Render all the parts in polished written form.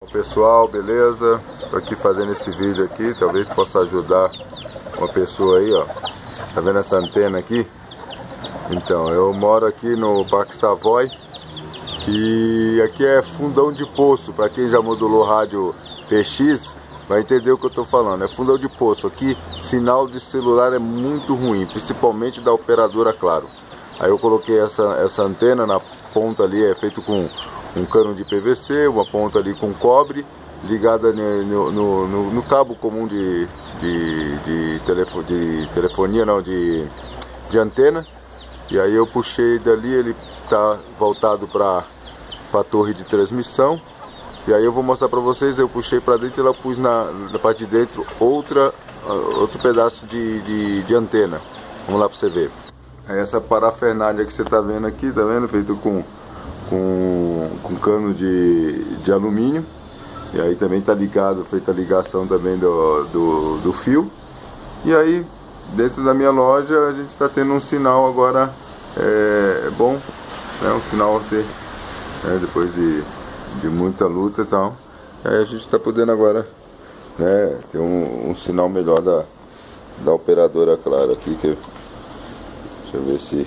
Pessoal, beleza? Tô aqui fazendo esse vídeo aqui, talvez possa ajudar uma pessoa aí, ó. Tá vendo essa antena aqui? Então, eu moro aqui no Parque Savoy e aqui é fundão de poço. Para quem já modulou rádio PX vai entender o que eu tô falando. É fundão de poço. Aqui sinal de celular é muito ruim, principalmente da operadora Claro. Aí eu coloquei essa antena na ponta ali, é feito com um cano de PVC, uma ponta ali com cobre, ligada no cabo comum de telefonia, não, de antena. E aí eu puxei dali, ele tá voltado para a torre de transmissão. E aí eu vou mostrar para vocês, eu puxei para dentro e ela pus na parte de dentro outro pedaço de antena. Vamos lá para você ver. Aí essa parafernália que você tá vendo aqui, tá vendo? Feito com cano de alumínio. E aí também tá ligado, feita a ligação também do fio. E aí dentro da minha loja a gente está tendo um sinal agora bom, né? Um sinal depois de muita luta e tal. Aí a gente está podendo agora, né, ter um sinal melhor da operadora Claro aqui. Deixa eu ver se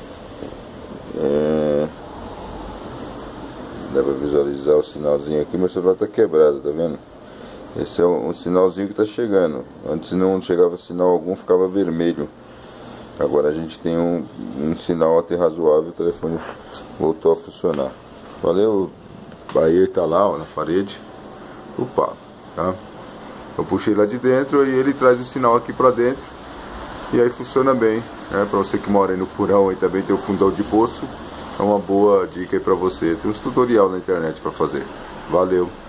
dá pra visualizar o sinalzinho aqui. Meu celular tá quebrado, tá vendo? Esse é um sinalzinho que tá chegando. Antes não chegava sinal algum, ficava vermelho. Agora a gente tem um sinal até razoável. O telefone voltou a funcionar. Valeu. O Bayer tá lá, ó, na parede. Opa, tá? Eu puxei lá de dentro e ele traz o sinal aqui pra dentro. E aí funciona bem, né? Pra você que mora aí no Purão e também tem o fundão de poço, é uma boa dica aí pra você. Tem uns tutorial na internet pra fazer. Valeu!